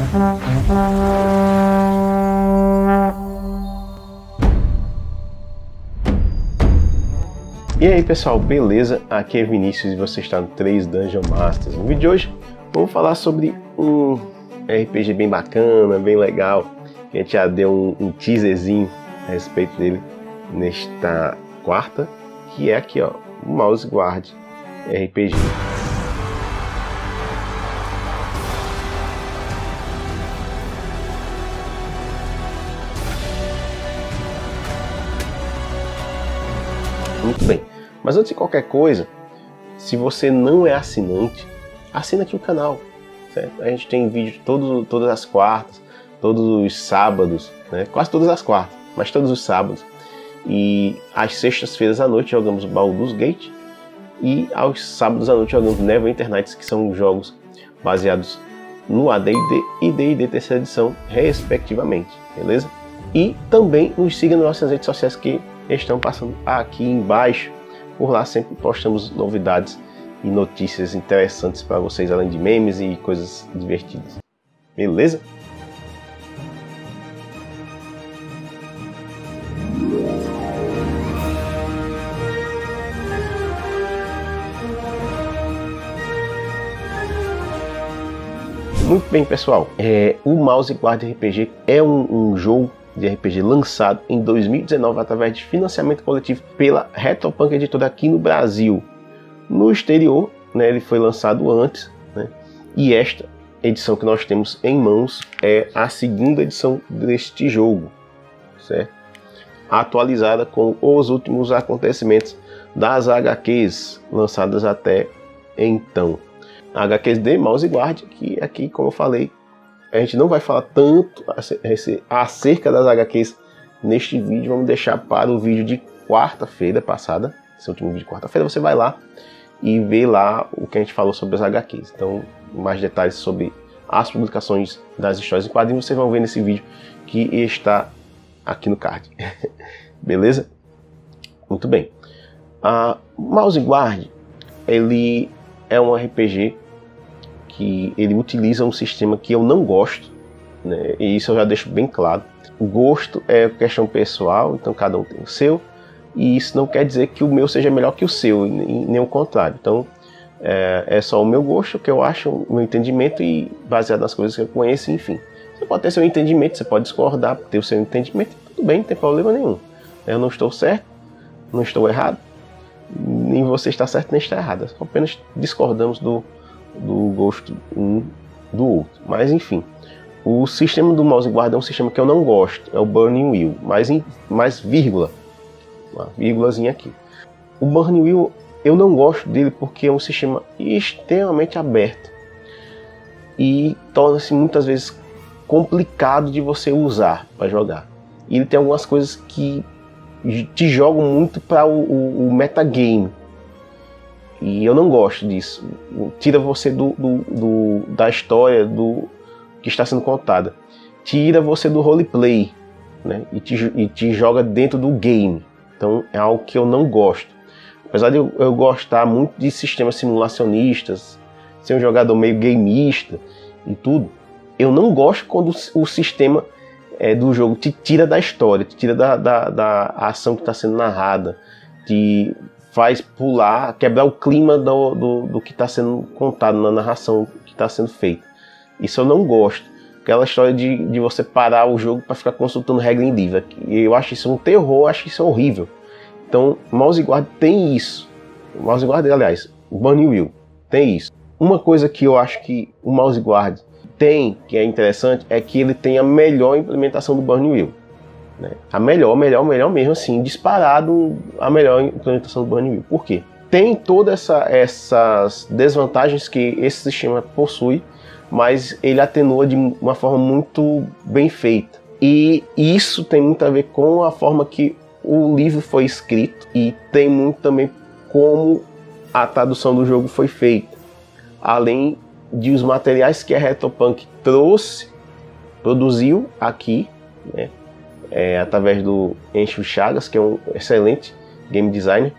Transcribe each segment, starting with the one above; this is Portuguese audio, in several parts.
E aí pessoal, beleza? Aqui é Vinícius e você está no 3 Dungeon Masters. No vídeo de hoje vamos falar sobre um RPG bem bacana, bem legal. A gente já deu um teaserzinho a respeito dele nesta quarta, que é aqui ó, o Mouse Guard RPG. Muito bem, mas antes de qualquer coisa, se você não é assinante, assina aqui o canal, certo? A gente tem vídeo todas as quartas, todos os sábados, né? Quase todas as quartas, mas todos os sábados. E às sextas-feiras à noite jogamos Baldur's Gate e aos sábados à noite jogamos Neverwinter Nights, que são jogos baseados no AD&D e D&D terceira edição, respectivamente, beleza? E também nos siga nas nossas redes sociais que estão passando aqui embaixo. Por lá sempre postamos novidades e notícias interessantes para vocês, além de memes e coisas divertidas. Beleza? Muito bem, pessoal. O Mouse Guard RPG é um jogo de RPG lançado em 2019 através de financiamento coletivo pela Retropunk Editora aqui no Brasil. No exterior, né, ele foi lançado antes, né, e esta edição que nós temos em mãos é a segunda edição deste jogo, certo? Atualizada com os últimos acontecimentos das HQs lançadas até então. HQs de Mouse Guard, que aqui, como eu falei, a gente não vai falar tanto acerca das HQs neste vídeo. Vamos deixar para o vídeo de quarta-feira passada. Esse último vídeo de quarta-feira, você vai lá e vê lá o que a gente falou sobre as HQs. Então, mais detalhes sobre as publicações das histórias em quadrinhos vocês vão ver nesse vídeo que está aqui no card. Beleza? Muito bem. Mouse Guard, ele é um RPG que ele utiliza um sistema que eu não gosto, né? E isso eu já deixo bem claro. O gosto é questão pessoal, então cada um tem o seu, e isso não quer dizer que o meu seja melhor que o seu, nem o contrário. Então é só o meu gosto, o que eu acho, o meu entendimento, e baseado nas coisas que eu conheço, enfim. Você pode ter seu entendimento, você pode discordar, ter o seu entendimento, tudo bem, não tem problema nenhum. Eu não estou certo, não estou errado, nem você está certo nem está errado. Apenas discordamos do gosto um do outro. Mas enfim, o sistema do Mouse Guard é um sistema que eu não gosto, é o Burning Wheel, mais vírgula, uma vírgulazinha aqui. O Burning Wheel eu não gosto dele porque é um sistema extremamente aberto e torna-se muitas vezes complicado de você usar para jogar. E ele tem algumas coisas que te jogam muito para o metagame. E eu não gosto disso. Tira você da história que está sendo contada. Tira você do roleplay, né? E te joga dentro do game. Então é algo que eu não gosto. Apesar de eu gostar muito de sistemas simulacionistas, ser um jogador meio gameista e tudo, eu não gosto quando o sistema do jogo te tira da história, te tira da ação que está sendo narrada, te faz pular, quebrar o clima do que está sendo contado na narração que está sendo feita. Isso eu não gosto. Aquela história de você parar o jogo para ficar consultando regra em livro. Eu acho isso um terror, acho isso horrível. Então, Mouse Guard tem isso. O Mouse Guard, aliás, o Burning Wheel tem isso. Uma coisa que eu acho que o Mouse Guard tem, que é interessante, é que ele tem a melhor implementação do Burning Wheel. Né? A melhor mesmo, assim, disparado a melhor implementação do Burning Wheel. Por quê? Tem todas essas desvantagens que esse sistema possui, mas ele atenua de uma forma muito bem feita. E isso tem muito a ver com a forma que o livro foi escrito e tem muito também como a tradução do jogo foi feita. Além de os materiais que a Retropunk produziu aqui, né? Através do Encho Chagas, que é um excelente game designer,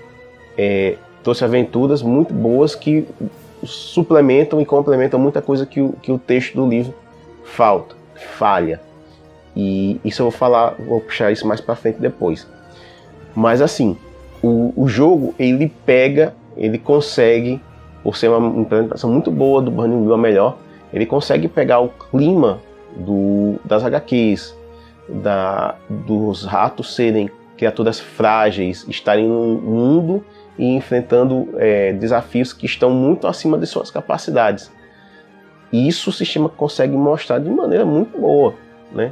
trouxe aventuras muito boas que suplementam e complementam muita coisa que o texto do livro falha. E isso eu vou puxar isso mais pra frente depois. Mas assim, o jogo, ele consegue, por ser uma implementação muito boa do Burning Wheel, a melhor, ele consegue pegar o clima das HQs, dos ratos serem criaturas frágeis, estarem no mundo e enfrentando desafios que estão muito acima de suas capacidades. E isso o sistema consegue mostrar de maneira muito boa, né?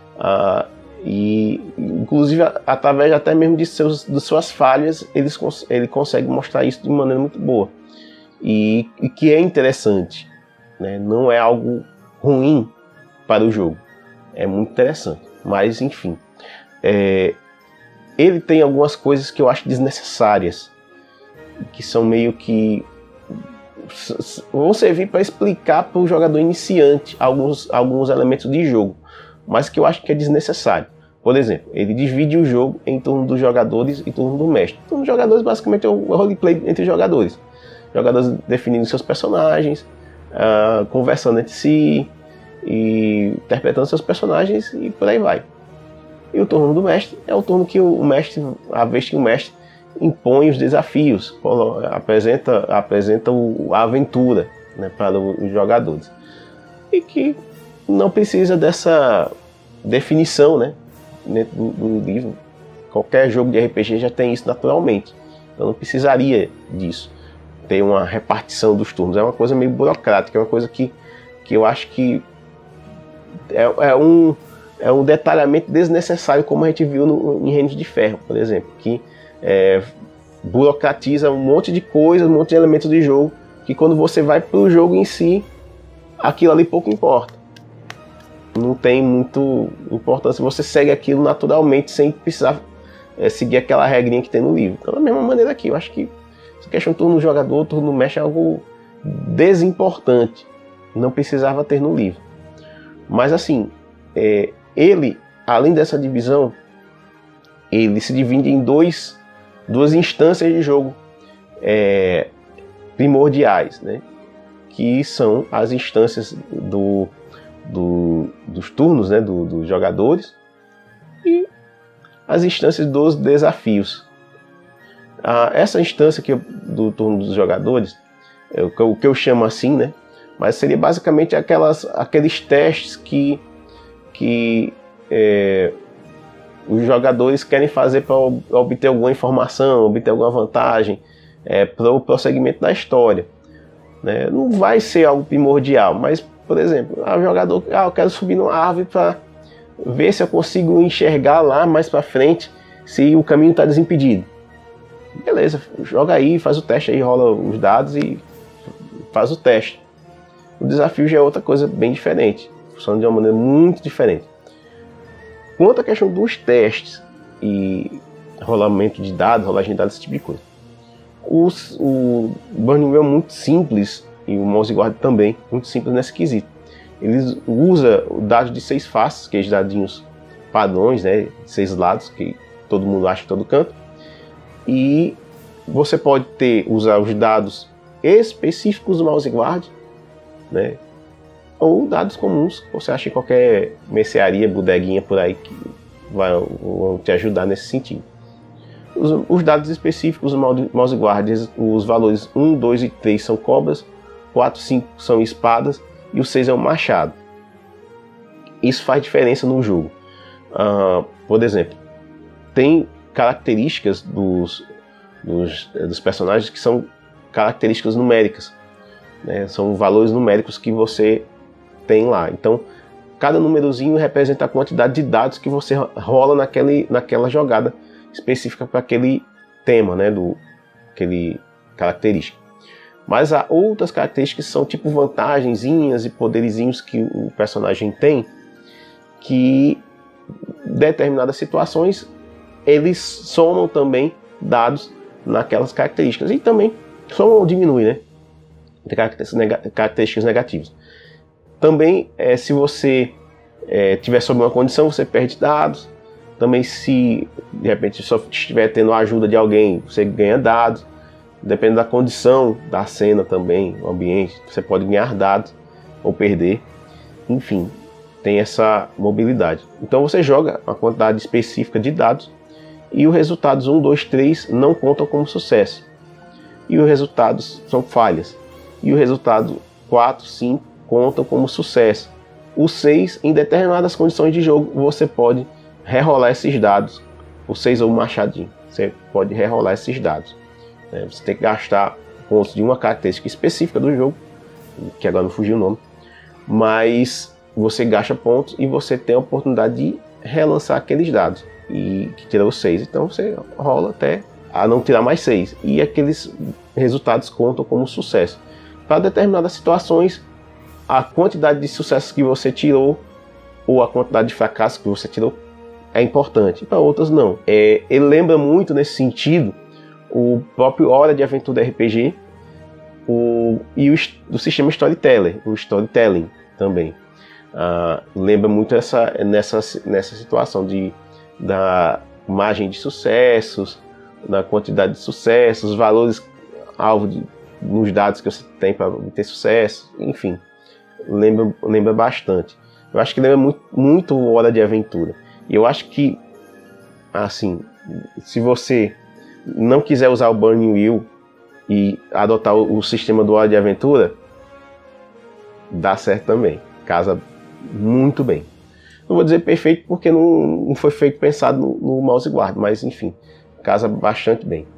E inclusive através até mesmo de suas falhas, ele consegue mostrar isso de maneira muito boa. E que é interessante, né? Não é algo ruim para o jogo, é muito interessante. Mas enfim, ele tem algumas coisas que eu acho desnecessárias, que são meio que vão servir para explicar para o jogador iniciante alguns elementos de jogo, mas que eu acho que é desnecessário. Por exemplo, ele divide o jogo em turno dos jogadores e turno do mestre. Turno dos jogadores basicamente é o roleplay entre jogadores. Jogadores definindo seus personagens, conversando entre si, e interpretando seus personagens e por aí vai. E o turno do mestre é o turno que a vez que o mestre impõe os desafios, apresenta a aventura, né, para os jogadores. E que não precisa dessa definição, né, dentro do livro. Qualquer jogo de RPG já tem isso naturalmente. Então não precisaria disso. Ter uma repartição dos turnos. É uma coisa meio burocrática, é uma coisa que eu acho que é um detalhamento desnecessário, como a gente viu em Reinos de Ferro, por exemplo, que burocratiza um monte de coisas, um monte de elementos de jogo, que quando você vai para o jogo em si, aquilo ali pouco importa. Não tem muito importância, você segue aquilo naturalmente, sem precisar seguir aquela regrinha que tem no livro. Então, da mesma maneira aqui, eu acho que essa questão do turno jogador, turno mestre é algo desimportante, não precisava ter no livro. Mas assim, ele, além dessa divisão, ele se divide em duas instâncias de jogo primordiais, né? Que são as instâncias dos turnos, né? Dos jogadores, e as instâncias dos desafios. Essa instância do turno dos jogadores, o que eu chamo assim, né? Mas seria basicamente aqueles testes que os jogadores querem fazer para obter alguma informação, obter alguma vantagem para o prosseguimento da história, né? Não vai ser algo primordial, mas, por exemplo, o jogador, eu quero subir numa árvore para ver se eu consigo enxergar lá mais para frente se o caminho está desimpedido. Beleza, joga aí, faz o teste aí, rola os dados e faz o teste. O desafio já é outra coisa bem diferente, funciona de uma maneira muito diferente. Quanto à questão dos testes e rolamento de dados, rolagem de dados, esse tipo de coisa, o Burning Wheel é muito simples, e o Mouse Guard também, muito simples nesse quesito. Ele usa dados de 6 faces, aqueles dadinhos padrões, né, 6 lados, que todo mundo acha em todo canto, e você pode usar os dados específicos do Mouse Guard, né, ou dados comuns que você acha em qualquer mercearia, bodeguinha por aí, que vão te ajudar nesse sentido. Os dados específicos do Mouse Guard, os valores 1, 2 e 3 são cobras, 4 e 5 são espadas e o 6 é um machado. Isso faz diferença no jogo. Por exemplo, tem características dos personagens que são características numéricas, né? São valores numéricos que você tem lá. Então, cada númerozinho representa a quantidade de dados que você rola naquela jogada específica para aquele tema, né? Aquele característica. Mas há outras características que são tipo vantagenzinhas e poderizinhos que o personagem tem, que em determinadas situações eles somam também dados naquelas características. E também somam ou diminuem, né? Características negativas. Também, se você tiver sob uma condição, você perde dados. Também, se de repente só estiver tendo a ajuda de alguém, você ganha dados. Depende da condição da cena também, o ambiente, você pode ganhar dados ou perder. Enfim, tem essa mobilidade. Então você joga uma quantidade específica de dados e os resultados 1, 2, 3 não contam como sucesso. E os resultados são falhas. E o resultado 4, 5 contam como sucesso. O 6, em determinadas condições de jogo, você pode rerolar esses dados. O 6 ou o machadinho, você pode rerolar esses dados. Você tem que gastar pontos de uma característica específica do jogo, que agora não fugiu o nome, mas você gasta pontos e você tem a oportunidade de relançar aqueles dados, e que tira os 6. Então você rola até a não tirar mais 6, e aqueles resultados contam como sucesso. Para determinadas situações, a quantidade de sucessos que você tirou ou a quantidade de fracassos que você tirou é importante, para outras não. Ele lembra muito nesse sentido o próprio Hora de Aventura RPG e o sistema Storyteller, o Storytelling também. Lembra muito nessa situação da margem de sucessos, da quantidade de sucessos, valores alvo nos dados que você tem para ter sucesso, enfim, lembra bastante. Eu acho que lembra muito Hora de Aventura. E eu acho que, assim, se você não quiser usar o Burning Wheel e adotar o sistema do Hora de Aventura, dá certo também, casa muito bem. Não vou dizer perfeito porque não foi feito pensado no mouse guard, mas enfim, casa bastante bem.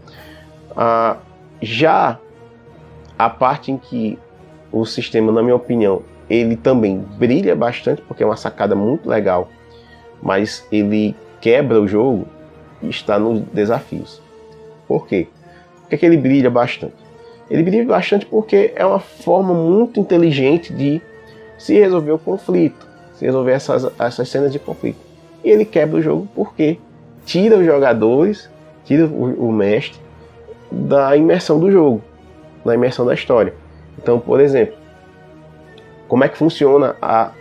Já a parte em que o sistema, na minha opinião, ele também brilha bastante, porque é uma sacada muito legal, mas ele quebra o jogo, está nos desafios. Por quê? Por que ele brilha bastante? Ele brilha bastante porque é uma forma muito inteligente de se resolver o conflito, se resolver essas cenas de conflito. E ele quebra o jogo porque tira os jogadores, tira o mestre da imersão do jogo, da imersão da história. Então, por exemplo, como é que funciona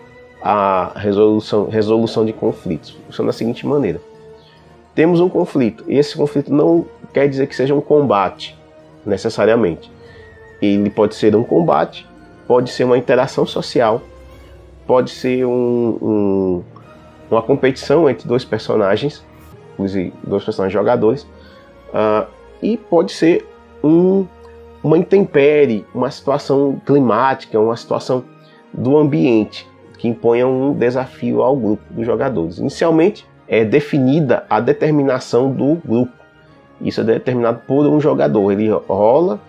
a resolução de conflitos? Funciona da seguinte maneira. Temos um conflito, e esse conflito não quer dizer que seja um combate, necessariamente. Ele pode ser um combate, pode ser uma interação social, pode ser uma competição entre dois personagens jogadores, e pode ser uma intempérie, uma situação climática, uma situação do ambiente que imponha um desafio ao grupo dos jogadores. Inicialmente é definida a determinação do grupo. Isso é determinado por um jogador. Ele rola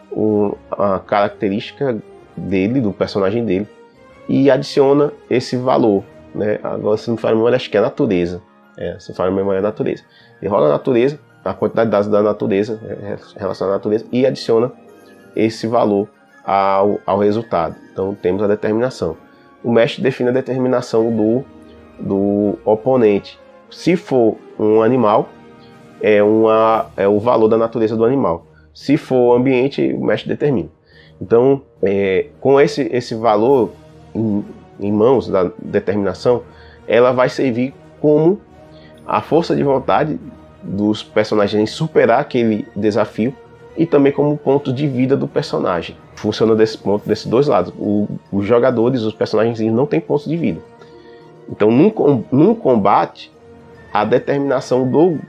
a característica dele, do personagem dele, e adiciona esse valor, né? Agora, se não faz memória, acho que é a natureza. Se não faz memória, é a natureza. Ele rola a natureza, a quantidade de dados da natureza, relacionada à natureza, e adiciona esse valor ao resultado. Então temos a determinação. O mestre define a determinação do oponente. Se for um animal, é o valor da natureza do animal. Se for ambiente, o mestre determina. Então, com esse valor em mãos da determinação, ela vai servir como a força de vontade dos personagens em superar aquele desafio e também como ponto de vida do personagem. Funciona desses dois lados. Os jogadores, os personagens não têm pontos de vida. Então, num combate, a determinação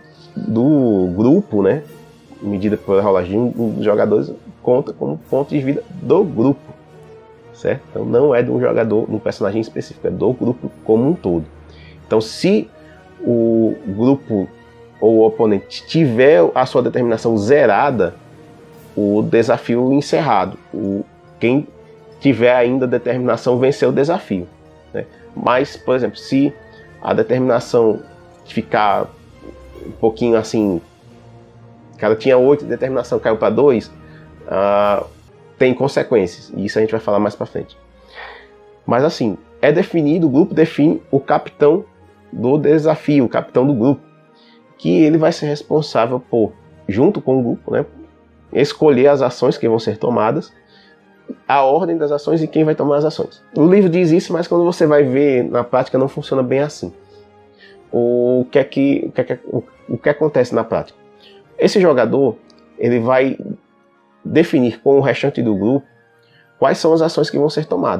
do grupo, né, medida pela rolagem dos jogadores, conta como ponto de vida do grupo, certo? Então não é de um jogador, de um personagem específico, é do grupo como um todo. Então se o grupo ou o oponente tiver a sua determinação zerada, o desafio encerrado. Quem tiver ainda determinação venceu o desafio, né? Mas, por exemplo, se a determinação ficar um pouquinho assim, o cara tinha 8 de determinação, caiu para 2, tem consequências, e isso a gente vai falar mais para frente. Mas assim, é definido, o grupo define o capitão do desafio, o capitão do grupo, que ele vai ser responsável por, junto com o grupo, né, escolher as ações que vão ser tomadas, a ordem das ações e quem vai tomar as ações. O livro diz isso, mas quando você vai ver na prática não funciona bem assim. O que acontece na prática? Esse jogador, ele vai definir com o restante do grupo quais são as ações que vão ser tomadas.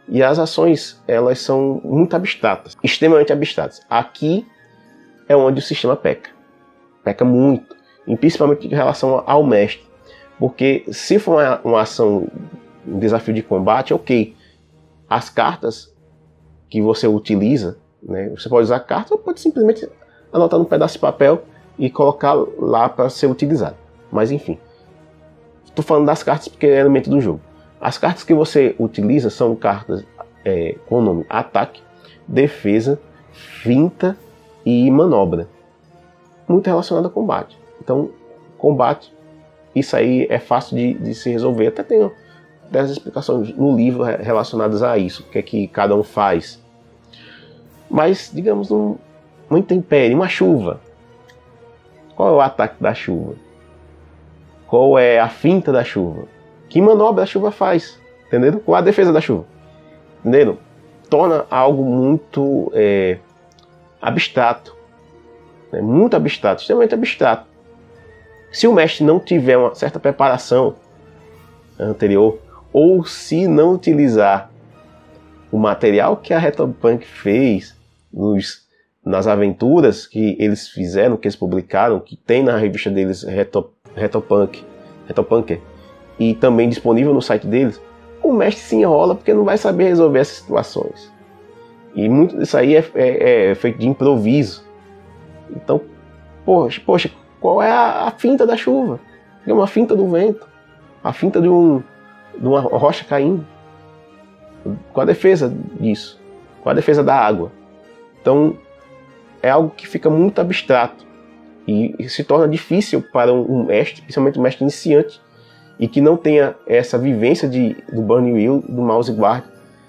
E as ações, elas são muito abstratas, extremamente abstratas. Aqui é onde o sistema peca. Peca muito, e principalmente em relação ao mestre. Porque se for uma ação, um desafio de combate, ok. As cartas que você utiliza, né, você pode usar cartas ou pode simplesmente anotar num pedaço de papel e colocar lá para ser utilizado. Mas enfim, estou falando das cartas porque é elemento do jogo. As cartas que você utiliza são cartas com o nome ataque, defesa, finta e manobra. Muito relacionado a combate. Então, combate, isso aí é fácil de se resolver. Até tenho 10 explicações no livro relacionadas a isso, o que é que cada um faz. Mas, digamos, uma intempérie, uma chuva. Qual é o ataque da chuva? Qual é a finta da chuva? Que manobra a chuva faz? Entendeu? Qual é a defesa da chuva? Entendeu? Torna algo muito abstrato. Muito abstrato, extremamente abstrato. Se o mestre não tiver uma certa preparação anterior, ou se não utilizar o material que a Retropunk fez nas aventuras que eles fizeram, que eles publicaram, que tem na revista deles, Retropunk, e também disponível no site deles, o mestre se enrola porque não vai saber resolver essas situações. E muito disso aí é feito de improviso. Então, poxa, qual é a finta da chuva? É uma finta do vento, a finta de uma rocha caindo. Qual a defesa disso? Qual a defesa da água? Então, é algo que fica muito abstrato e se torna difícil para um mestre, principalmente um mestre iniciante, e que não tenha essa vivência do Burning Wheel, do Mouse Guard,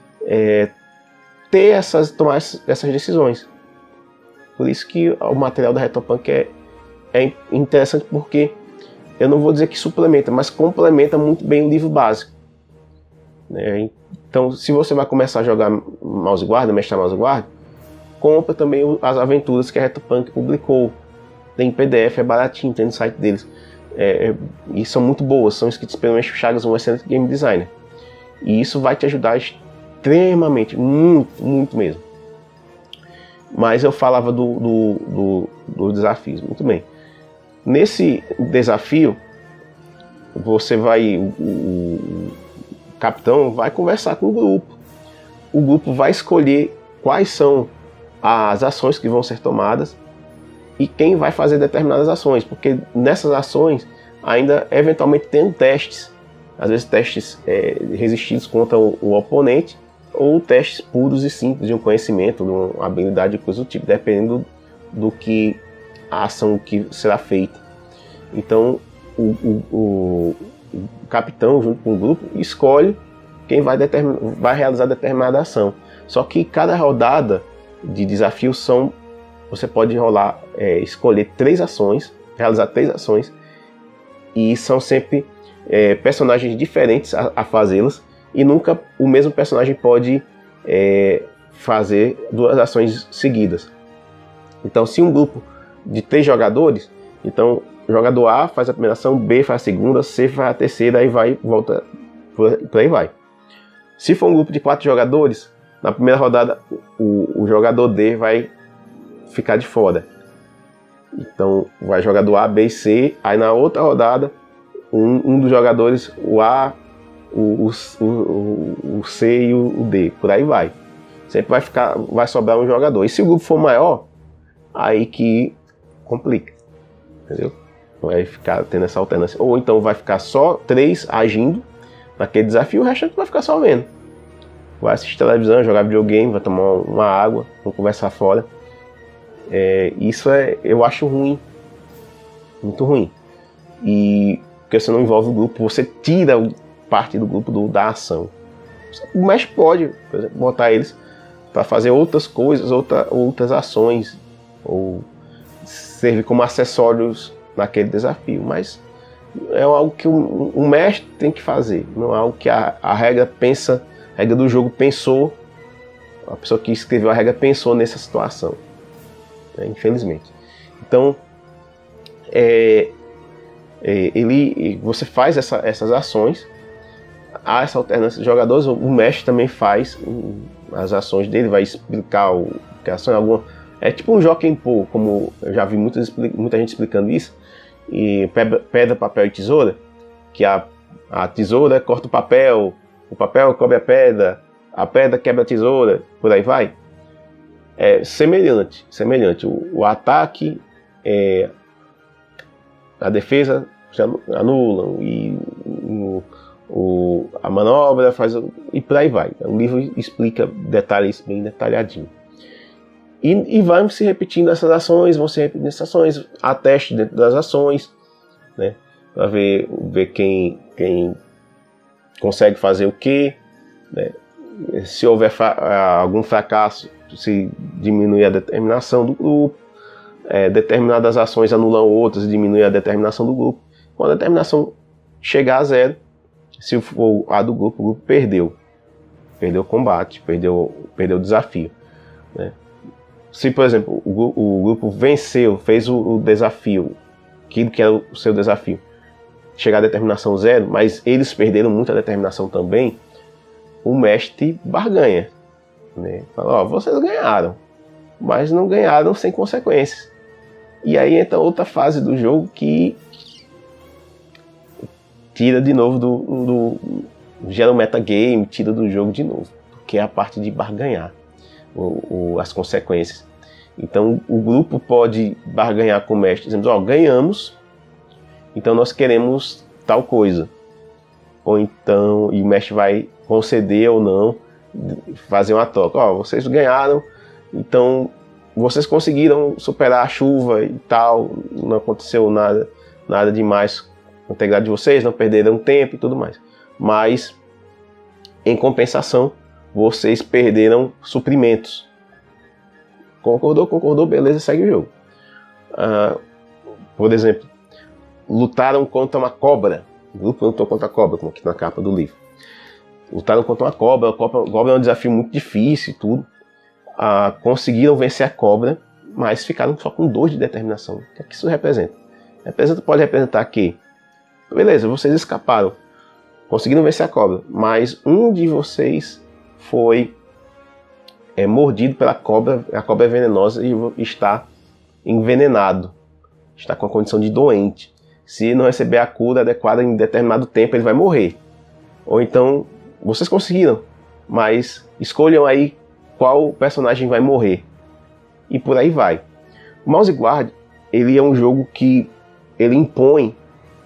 tomar essas decisões. Por isso que o material da Retropunk é interessante, porque eu não vou dizer que suplementa, mas complementa muito bem o livro básico. Então, se você vai começar a jogar Mouse Guard, mestrar Mouse Guard, compra também as aventuras que a Retropunk publicou. Tem PDF, é baratinho, tem no site deles. E são muito boas, são escritas pelo Mestre Chagas, um excelente game designer. E isso vai te ajudar extremamente, muito, muito mesmo. Mas eu falava dos desafios, muito bem. Nesse desafio, o capitão vai conversar com o grupo. O grupo vai escolher quais são as ações que vão ser tomadas e quem vai fazer determinadas ações, porque nessas ações ainda eventualmente tem testes, às vezes testes resistidos contra o oponente, ou testes puros e simples de um conhecimento, de uma habilidade, coisa do tipo, dependendo do que a ação que será feita. Então o capitão, junto com o grupo, escolhe quem vai realizar determinada ação. Só que cada rodada de desafio você pode escolher 3 ações, realizar 3 ações, e são sempre personagens diferentes a fazê-las, e nunca o mesmo personagem pode fazer 2 ações seguidas. Então, se um grupo de 3 jogadores, então o jogador A faz a primeira ação, B faz a segunda, C faz a terceira, aí volta, por aí vai. Se for um grupo de 4 jogadores, na primeira rodada o jogador D vai ficar de fora. Então vai jogador A, B e C, aí na outra rodada um dos jogadores, o A, o C e o D, por aí vai. Sempre vai sobrar um jogador. E se o grupo for maior, aí que complica, entendeu? Vai ficar tendo essa alternância. Ou então vai ficar só 3 agindo naquele desafio, o resto vai ficar só vendo. Vai assistir televisão, jogar videogame, vai tomar uma água, vão conversar fora. Isso eu acho ruim, muito ruim. E porque você não envolve o grupo, você tira parte do grupo da ação. O mestre pode, por exemplo, botar eles para fazer outras coisas, outras ações, ou servir como acessórios naquele desafio, mas é algo que o mestre tem que fazer, não é algo que a regra do jogo pensou, a pessoa que escreveu a regra pensou nessa situação, infelizmente. Então, você faz essas ações, há essa alternância de jogadores. O mestre também faz as ações dele, vai explicar que a ação é alguma. É tipo um Jockey Pô, como eu já vi muita gente explicando isso. E pedra, papel e tesoura, que a tesoura corta o papel cobre a pedra quebra a tesoura, por aí vai. É semelhante. O ataque, a defesa se anulam e a manobra faz e por aí vai. O livro explica detalhes bem detalhadinho. E vai se repetindo essas ações, há teste dentro das ações, né? Para ver quem consegue fazer o quê, né? Se houver algum fracasso, se diminui a determinação do grupo, determinadas ações anulam outras e diminui a determinação do grupo. Quando a determinação chegar a 0, se for a do grupo, o grupo perdeu o combate, perdeu o desafio, né? Se, por exemplo, o grupo venceu, fez o desafio, aquilo que era o seu desafio, chegar a determinação 0, mas eles perderam muito a determinação também, o mestre barganha, né? Fala, vocês ganharam, mas não ganharam sem consequências. E aí entra outra fase do jogo que tira de novo gera um metagame, tira do jogo de novo, que é a parte de barganhar as consequências. Então o grupo pode barganhar com o mestre, dizendo, ganhamos, então nós queremos tal coisa. Ou então, e o mestre vai conceder ou não, fazer uma troca. Vocês ganharam, então vocês conseguiram superar a chuva e tal, não aconteceu nada demais com a integridade de vocês, não perderam tempo e tudo mais. Mas, em compensação, vocês perderam suprimentos. Concordou, beleza, segue o jogo. Por exemplo, lutaram contra uma cobra. O grupo lutou contra a cobra, como aqui na capa do livro. Lutaram contra uma cobra. A cobra é um desafio muito difícil e tudo. Conseguiram vencer a cobra, mas ficaram só com 2 de determinação. O que é que isso representa? Pode representar que, beleza, vocês escaparam, conseguiram vencer a cobra, mas um de vocês foi mordido pela cobra, a cobra é venenosa e está envenenado, está com a condição de doente. Se não receber a cura adequada em determinado tempo, ele vai morrer. Ou então, vocês conseguiram, mas escolham aí qual personagem vai morrer. E por aí vai. O Mouse Guard, ele é um jogo que ele impõe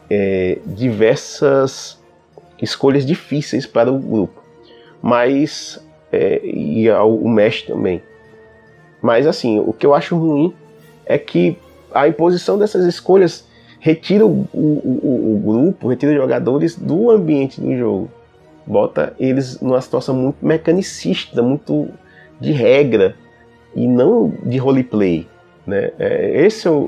diversas escolhas difíceis para o grupo. Mas e o mestre também. Mas assim, o que eu acho ruim é que a imposição dessas escolhas retira o grupo, retira os jogadores do ambiente do jogo. Bota eles numa situação muito mecanicista, muito de regra e não de roleplay, né? Esse é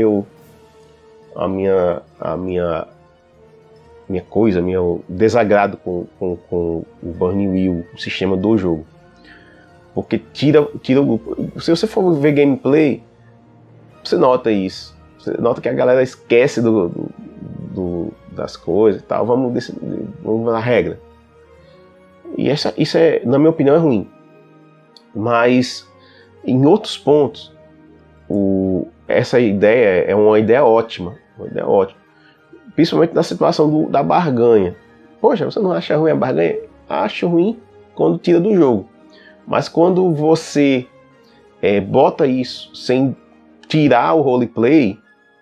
meu desagrado com o Burning Wheel, o sistema do jogo. Porque tira o grupo. Se você for ver gameplay, você nota isso. Você nota que a galera esquece das coisas e tal. Vamos na regra. E isso na minha opinião, é ruim. Mas em outros pontos, essa ideia é uma ideia ótima. Principalmente na situação da barganha. Poxa, você não acha ruim a barganha? Acho ruim quando tira do jogo. Mas quando você bota isso sem tirar o roleplay,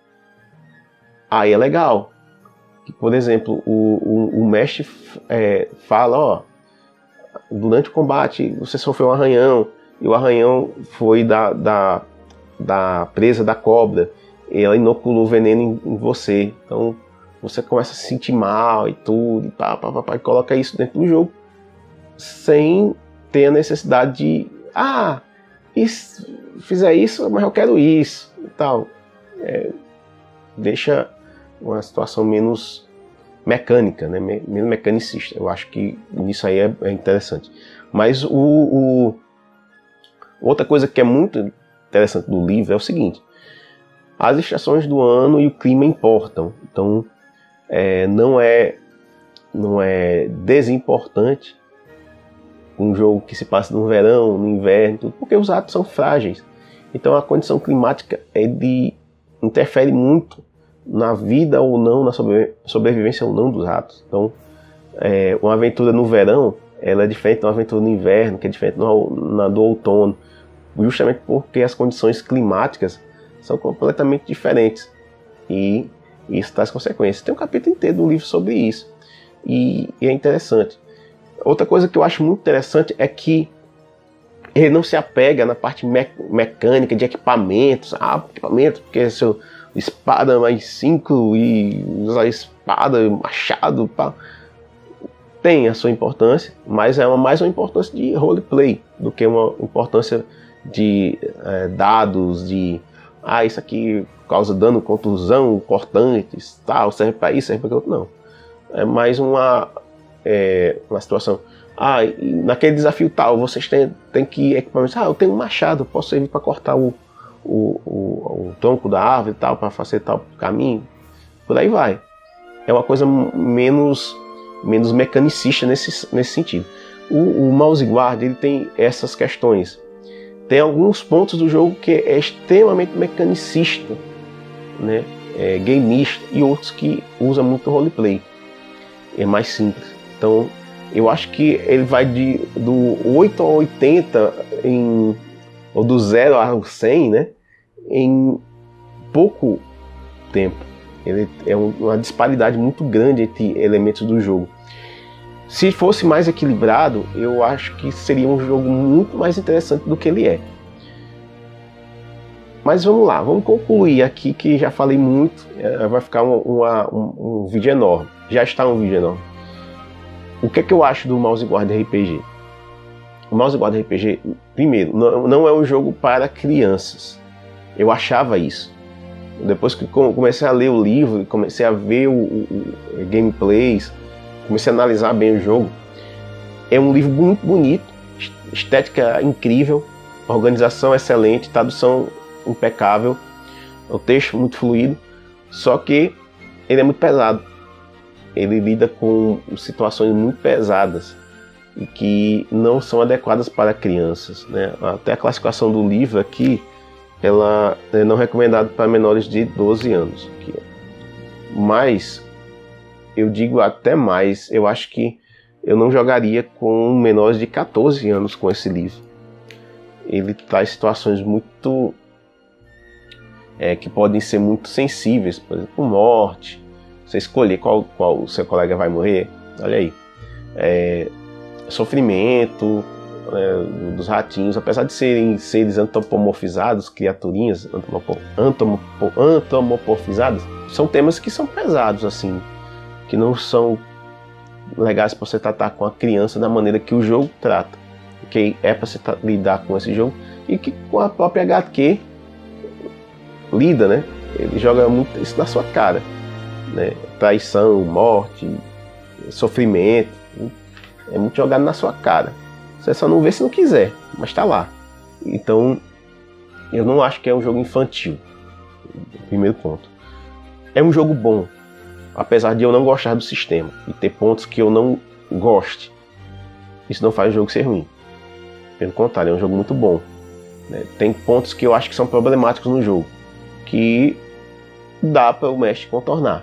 aí é legal. Por exemplo, o mestre fala, durante o combate você sofreu um arranhão, e o arranhão foi da presa da cobra, e ela inoculou veneno em você. Então você começa a se sentir mal e tudo, e coloca isso dentro do jogo, sem ter a necessidade de fizer isso, mas eu quero isso e tal. Deixa uma situação menos mecânica, né? Menos mecanicista. Eu acho que isso aí é interessante. Mas outra coisa que é muito interessante do livro é o seguinte: as estações do ano e o clima importam. Então não é desimportante, um jogo que se passa no verão, no inverno, tudo, porque os ratos são frágeis. Então a condição climática interfere muito na vida ou não, na sobrevivência ou não dos ratos. Então uma aventura no verão, ela é diferente de uma aventura no inverno, que é diferente na do outono, justamente porque as condições climáticas são completamente diferentes e isso traz consequências. Tem um capítulo inteiro do livro sobre isso e é interessante. Outra coisa que eu acho muito interessante é que ele não se apega na parte mecânica de equipamentos. Equipamento, porque é seu espada mais 5 e usar espada, machado, pá. Tem a sua importância, mas é mais uma importância de roleplay do que uma importância de dados, de isso aqui causa dano, contusão, cortantes, tal, serve para isso, serve para aquilo. Não. É mais uma situação. Naquele desafio tal, vocês têm que equipamentos. Eu tenho um machado, posso servir para cortar o tronco da árvore e tal, para facilitar o caminho. Por aí vai. É uma coisa menos mecanicista nesse sentido. O Mouse Guard, ele tem essas questões. Tem alguns pontos do jogo que é extremamente mecanicista, né? Gameista, e outros que usa muito roleplay. É mais simples. Então, eu acho que ele vai do 8 a 80 ou do 0 ao 100, né? Em pouco tempo. Ele é uma disparidade muito grande entre elementos do jogo. Se fosse mais equilibrado, eu acho que seria um jogo muito mais interessante do que ele é. Mas vamos lá, vamos concluir aqui, que já falei muito, vai ficar um vídeo enorme. Já está um vídeo enorme. O que é que eu acho do Mouse Guard RPG? O Mouse Guard RPG, primeiro, não é um jogo para crianças. Eu achava isso. Depois que comecei a ler o livro, comecei a ver o gameplays, comecei a analisar bem o jogo. É um livro muito bonito, estética incrível, organização excelente, tradução impecável, o texto muito fluido, só que ele é muito pesado. Ele lida com situações muito pesadas e que não são adequadas para crianças, né? Até a classificação do livro aqui, ela é não recomendada para menores de 12 anos. Mas eu digo até mais, eu acho que eu não jogaria com menores de 14 anos com esse livro. Ele traz situações muito que podem ser muito sensíveis, por exemplo, morte, você escolher qual o seu colega vai morrer, olha aí, sofrimento dos ratinhos, apesar de serem seres antropomorfizados, criaturinhas antropomorfizadas, são temas que são pesados, assim, que não são legais para você tratar com a criança da maneira que o jogo trata, que é para você lidar com esse jogo e que com a própria HQ lida, né? Ele joga muito isso na sua cara, né? Traição, morte, sofrimento, é muito jogado na sua cara. Você só não vê se não quiser, mas tá lá. Então, eu não acho que é um jogo infantil. Primeiro ponto. É um jogo bom, apesar de eu não gostar do sistema e ter pontos que eu não goste. Isso não faz o jogo ser ruim. Pelo contrário, é um jogo muito bom, né? Tem pontos que eu acho que são problemáticos no jogo, que dá para o mestre contornar.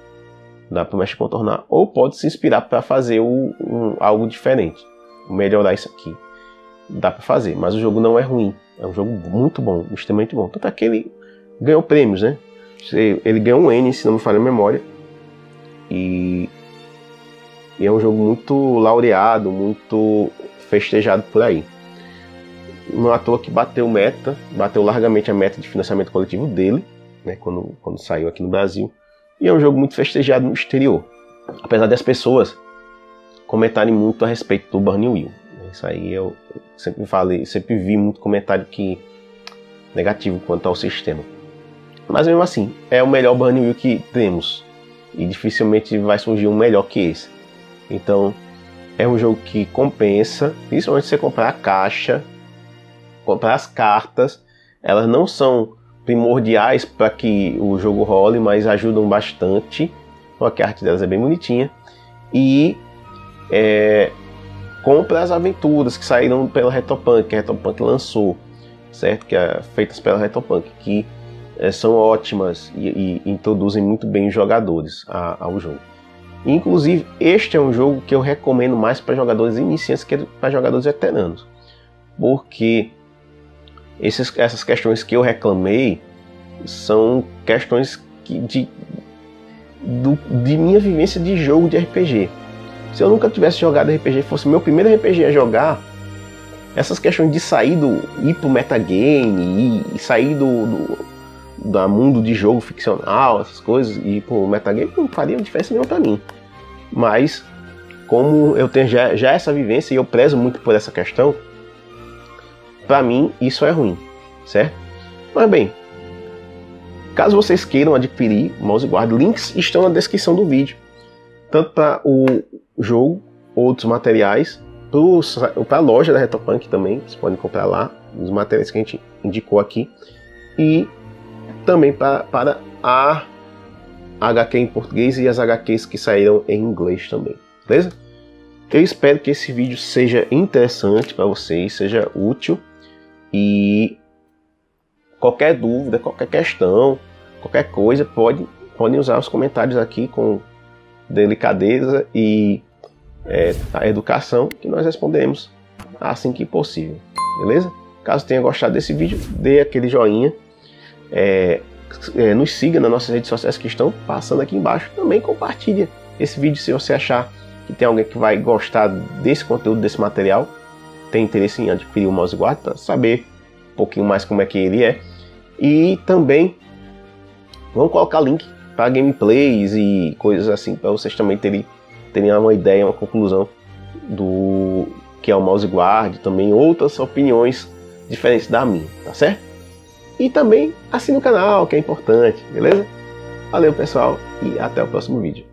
Ou pode se inspirar para fazer algo diferente, melhorar isso aqui. Dá para fazer, mas o jogo não é ruim. É um jogo muito bom, extremamente bom. Tanto é que ele ganhou prêmios, né? Ele ganhou um N, se não me falha a memória. E é um jogo muito laureado, muito festejado por aí. Não é à toa que bateu largamente a meta de financiamento coletivo dele, né, quando saiu aqui no Brasil. E é um jogo muito festejado no exterior. Apesar das pessoas comentarem muito a respeito do Burning Wheel. Isso aí eu sempre vi muito comentário negativo quanto ao sistema. Mas mesmo assim, é o melhor Burning Wheel que temos. E dificilmente vai surgir um melhor que esse. Então, é um jogo que compensa, principalmente se você comprar a caixa, comprar as cartas. Elas não são primordiais para que o jogo role, mas ajudam bastante, porque a arte delas é bem bonitinha. e compra as aventuras que saíram pela Retropunk, que a Retropunk lançou, certo? Que é feitas pela Retropunk, que são ótimas e introduzem muito bem os jogadores ao jogo. Inclusive, este é um jogo que eu recomendo mais para jogadores iniciantes que para jogadores veteranos, porque essas questões que eu reclamei são questões de minha vivência de jogo de RPG. Se eu nunca tivesse jogado RPG, fosse meu primeiro RPG a jogar, essas questões de sair ir pro metagame e sair do mundo de jogo ficcional, essas coisas, e ir pro metagame não faria diferença nenhuma para mim. Mas como eu tenho já essa vivência e eu prezo muito por essa questão, para mim isso é ruim, certo? Mas bem, caso vocês queiram adquirir o Mouse Guard, links estão na descrição do vídeo, tanto para o jogo, outros materiais, para a loja da Retropunk também, vocês podem comprar lá os materiais que a gente indicou aqui, e também para a HQ em português e as HQs que saíram em inglês também, beleza? Eu espero que esse vídeo seja interessante para vocês, seja útil, e qualquer dúvida, qualquer questão, qualquer coisa, podem usar os comentários aqui com delicadeza e a educação, que nós responderemos assim que possível, beleza? Caso tenha gostado desse vídeo, dê aquele joinha, nos siga nas nossas redes sociais que estão passando aqui embaixo, também compartilhe esse vídeo se você achar que tem alguém que vai gostar desse conteúdo, desse material, tem interesse em adquirir o Mouse Guard para saber um pouquinho mais como é que ele é, e também vamos colocar link para gameplays e coisas assim para vocês também terem uma ideia, uma conclusão do que é o Mouse Guard, também outras opiniões diferentes da minha, tá certo? E também assine o canal, que é importante, beleza? Valeu pessoal e até o próximo vídeo.